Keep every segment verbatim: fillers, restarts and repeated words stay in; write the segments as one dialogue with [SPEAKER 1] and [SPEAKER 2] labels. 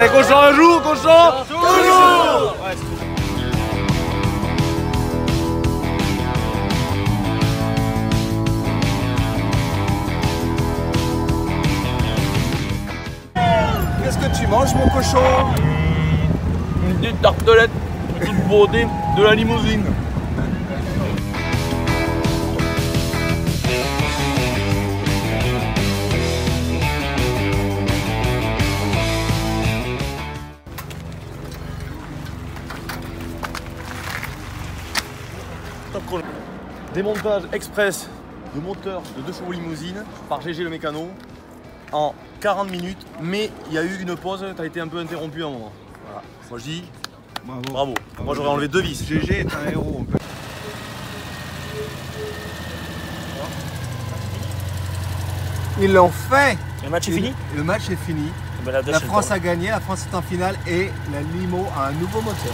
[SPEAKER 1] Les cochons un jour, cochon toujours. Ouais.
[SPEAKER 2] Qu'est-ce que tu manges, mon cochon?
[SPEAKER 1] Une petite tartelette, une petite brodée de la limousine. Démontage express de moteur de deux chevaux limousine par G G le mécano en quarante minutes, mais il y a eu une pause, tu as été un peu interrompu à un moment. Voilà. Moi je dis bravo. Bravo. Bravo. Moi j'aurais enlevé deux vis.
[SPEAKER 2] G G est un héros. Ils l'ont fait.
[SPEAKER 3] Le match est fini.
[SPEAKER 2] Le match est fini. Ben, la, la France a gagné, la France est en finale et la limo a un nouveau moteur.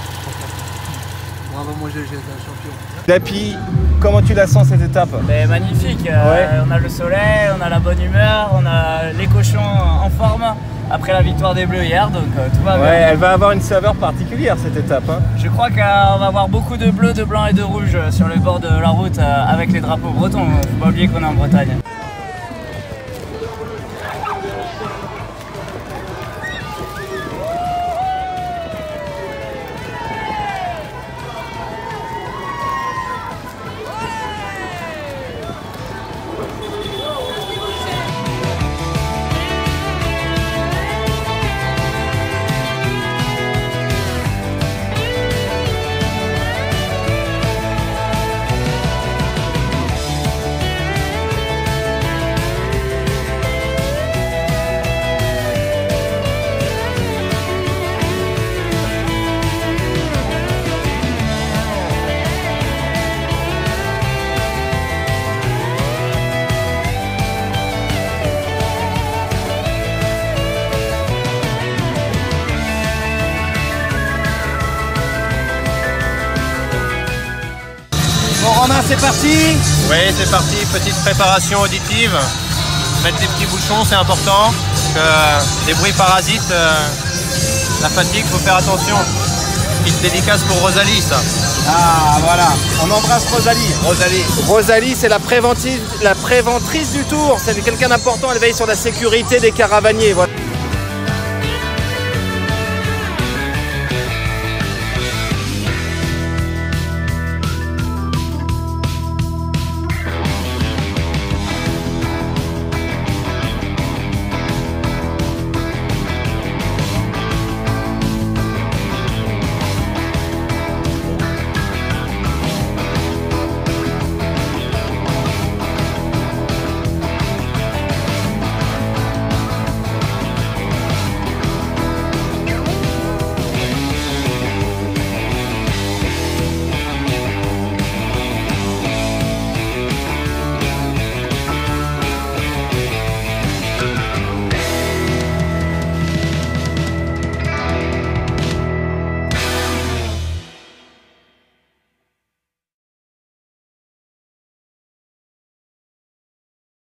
[SPEAKER 2] Bravo mon G G, c'est un champion. Dapi, comment tu la sens cette étape?
[SPEAKER 4] Mais magnifique, euh, ouais. On a le soleil, on a la bonne humeur, on a les cochons en forme après la victoire des Bleus hier, donc euh, tout va
[SPEAKER 2] ouais,
[SPEAKER 4] bien.
[SPEAKER 2] Elle va avoir une saveur particulière cette étape. Hein.
[SPEAKER 4] Je crois qu'on va avoir beaucoup de bleus, de blancs et de rouges sur le bord de la route euh, avec les drapeaux bretons. Faut pas oublier qu'on est en Bretagne.
[SPEAKER 2] Bon Romain, c'est parti?
[SPEAKER 5] Oui, c'est parti, petite préparation auditive. Mettre des petits bouchons, c'est important. Que les bruits parasites, euh, la fatigue, faut faire attention. Petite dédicace pour Rosalie, ça.
[SPEAKER 2] Ah voilà, on embrasse Rosalie.
[SPEAKER 5] Rosalie.
[SPEAKER 2] Rosalie, c'est la préventive, la préventrice du tour. C'est quelqu'un d'important, elle veille sur la sécurité des caravaniers. Voilà.